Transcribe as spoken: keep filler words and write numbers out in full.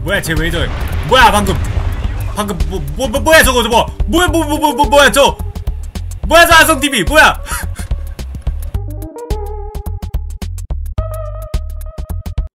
뭐야 쟤 왜 저래? 뭐야 방금 방금 뭐 뭐 뭐 뭐야 저거 저거 뭐야 뭐 뭐 뭐 뭐 뭐야 저 뭐야 저 아성티비 뭐야?